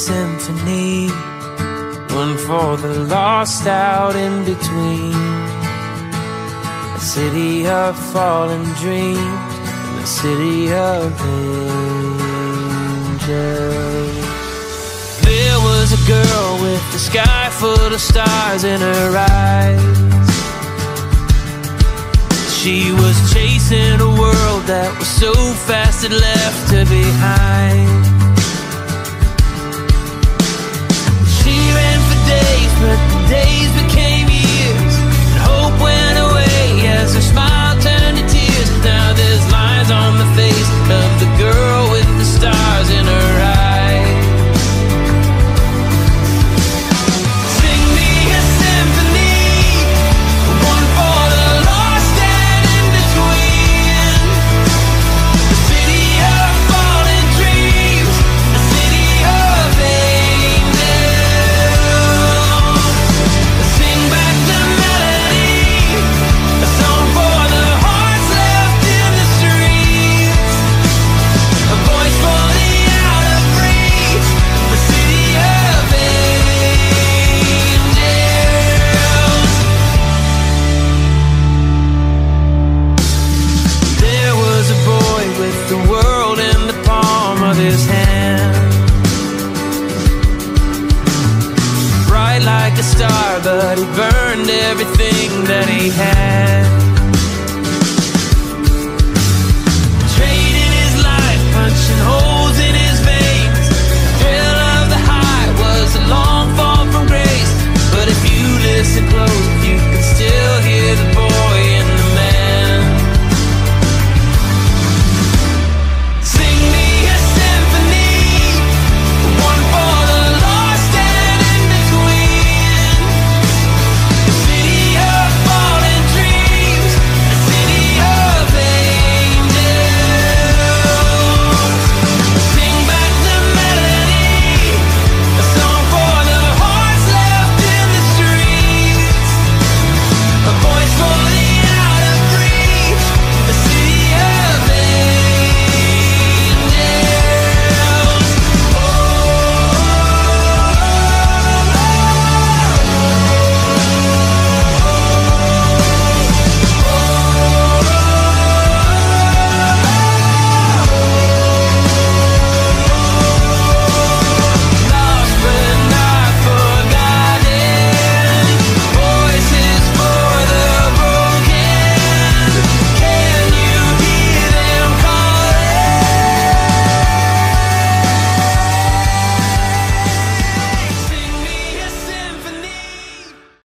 symphony, one for the lost out in between. A city of fallen dreams, and a city of angels. There was a girl with the sky full of stars in her eyes. She was chasing a world that was so fast it left her behind. She ran for days, but the days became years, and hope went away as her smile turned to tears. Now there's lines on the face of the girl with the stars in her eyes. Sing me a symphony, one for the lost and in between. The city of fallen dreams, the city of angels. Sing back the melody, a song for the hearts left in the streets, a voice for the out of reach, the city of angels. There was a boy with the world in the palm of his hand, bright like a star, but he burned everything that he had.